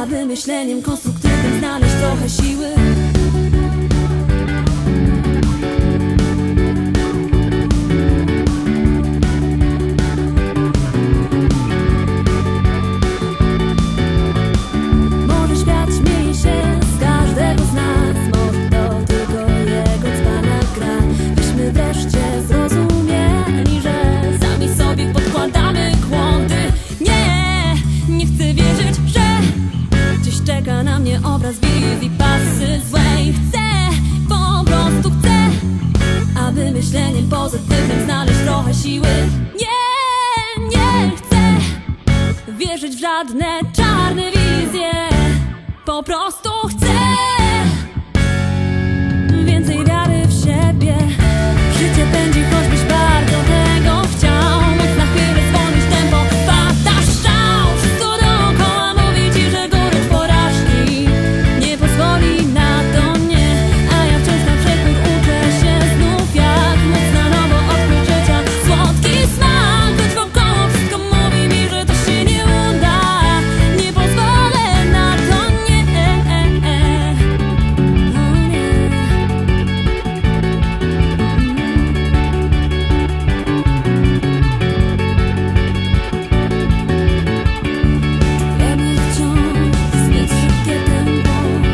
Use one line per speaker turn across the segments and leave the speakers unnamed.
aby myśleniem konstruktywnym znaleźć trochę siły. Może świat śmieje się z każdego z nas, może to tylko jego cwana gra. Byśmy wreszcie zrozumieli, że sami sobie podkładamy kłody. Nie chcę wierzyć, że gdzieś czeka na mnie obraz wizji pasy złej. Po prostu chcę, aby myśleniem pozytywnym znaleźć trochę siły. Nie chcę wierzyć w żadne czarne wizje. Po prostu chcę więcej wiary w siebie. Życie pędzi, choćbyś bardzo tego chciał. Móc na chwilę zwolnić tempo, pada strzał. Wszystko dookoła mówi ci, że gorycz porażki nie pozwoli na to, nie. A ja wciąż na przekór uczę się znów, jak móc na nowo odkryć życia słodki smak. Choć wokoło wszystko mówi mi, że to się nie uda, nie pozwolę na to, nie. Czujemy wciąż zbyt szybkie tempo,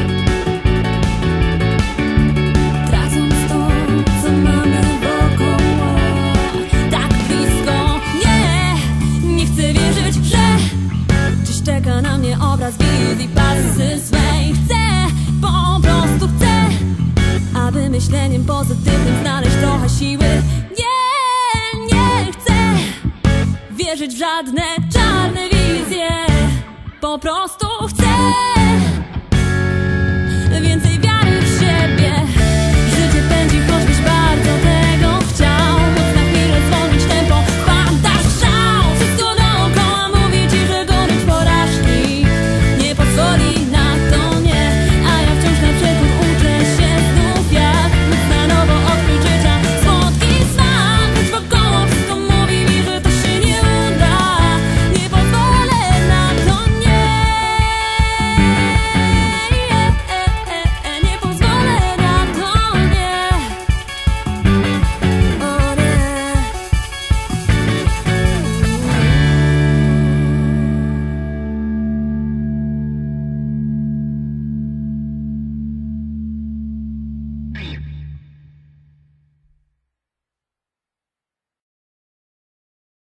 tracąc to, co mamy wokoło. Tak blisko, nie chcę wierzyć, że dziś czeka na mnie obraz wizji pasy swej. Po prostu chcę, aby myśleniem pozytywnym znaleźć trochę siły. Nie chcę wierzyć w żadne czarne wizje. Po prostu chcę